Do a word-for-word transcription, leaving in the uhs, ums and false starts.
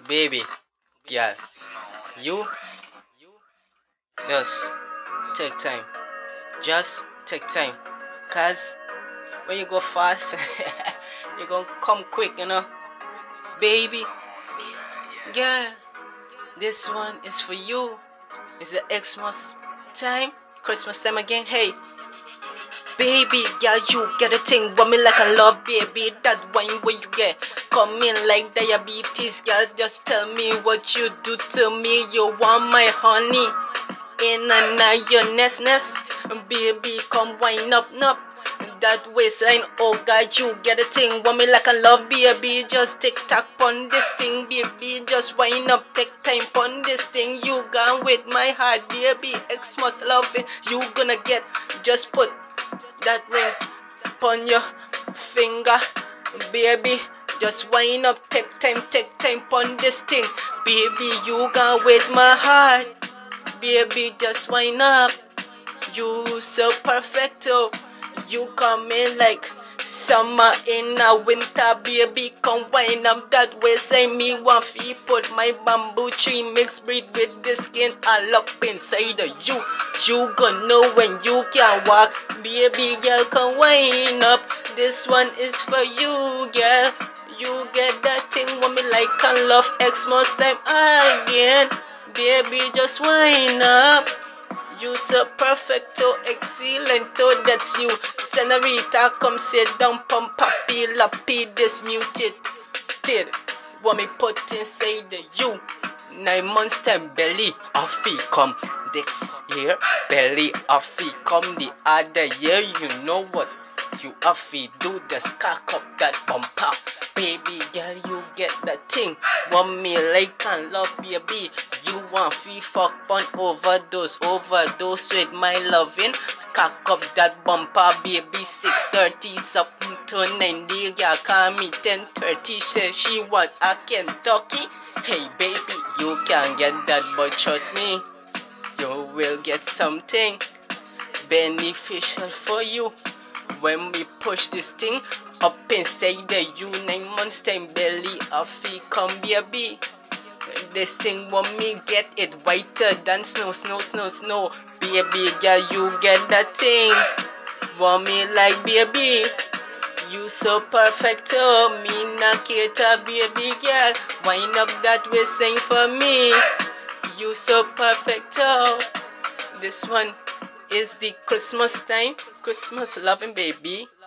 Baby, girl, you just take time. Just take time. Cause when you go fast, you gonna come quick, you know. Baby, girl, this one is for you. It's the Xmas time, Christmas time again. Hey, baby, girl, you get a thing, want me like I love, baby. That wine where you get come in like diabetes, girl. Just tell me what you do to me. You want my honey in and out your nest, nest. Baby, come wine up, up. That waistline, oh God, you get a thing, want me like I love, baby. Just tick tock on this thing, baby. Just wind up, take time on this thing. You gone with my heart, baby. Xmas loving, you gonna get. Just put that ring upon your finger, baby. Just wind up, take time, take time on this thing, baby. You gone with my heart, baby. Just wind up. You so perfect, oh. You come in like summer in a winter, baby. Come wind up that way, say me one feet. Put my bamboo tree mixed breed with the skin all up inside of you. You gonna know when you can walk, baby girl. Come wind up. This one is for you, girl. You get that thing, want me like I love Xmas time again, baby. Just wind up. You so perfect, oh, excellent, oh, that's you. Senorita, come sit down, pump papi, lapi, this muted. Tid, what me put inside the you. Nine months time, belly off it come. This year, belly off it come. The other year, you know what you off it do, just cock up that bumper. Baby girl, you get that thing, want me like and love, baby. You want fee fuck on overdose, overdose with my loving. Cock up that bumper, baby. Six thirty something to ninety. Yeah, call me ten thirty. Say she want a Kentucky. Hey baby, you can get that, but trust me, you will get something beneficial for you when we push this thing up inside the you. Nine months time, belly off it come, baby. This thing want me get it whiter than snow, snow, snow, snow. Baby girl, you get that thing, want me like, baby. You so perfect, oh, me not cater, baby girl. Wind up that way, sing for me. You so perfect, oh. This one is the Christmas time, Christmas loving, baby.